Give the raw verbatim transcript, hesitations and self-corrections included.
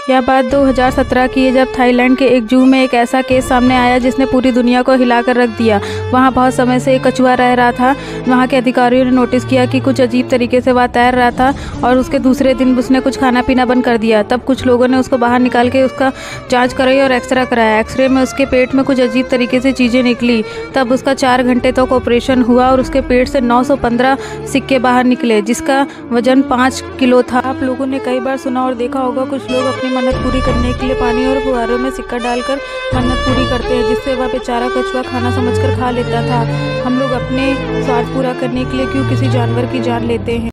यह बात दो हज़ार सत्रह की है, जब थाईलैंड के एक जू में एक ऐसा केस सामने आया जिसने पूरी दुनिया को हिलाकर रख दिया। वहां बहुत समय से एक कछुआ रह रहा था। वहां के अधिकारियों ने नोटिस किया कि कुछ अजीब तरीके से वह तैर रहा था और उसके दूसरे दिन उसने कुछ खाना पीना बंद कर दिया। तब कुछ लोगों ने उसको बाहर निकाल के उसका जाँच कराई और एक्सरे कराया। एक्सरे में उसके पेट में कुछ अजीब तरीके से चीज़ें निकली। तब उसका चार घंटे तक ऑपरेशन हुआ और उसके पेट से नौ सौ पंद्रह सिक्के बाहर निकले, जिसका वजन पाँच किलो था। आप लोगों ने कई बार सुना और देखा होगा, कुछ लोग अपनी मन्नत पूरी करने के लिए पानी और फुहारों में सिक्का डालकर मन्नत पूरी करते हैं, जिससे वह बेचारा कछुआ खाना समझकर खा लेता था। हम लोग अपने स्वार्थ पूरा करने के लिए क्यों किसी जानवर की जान लेते हैं।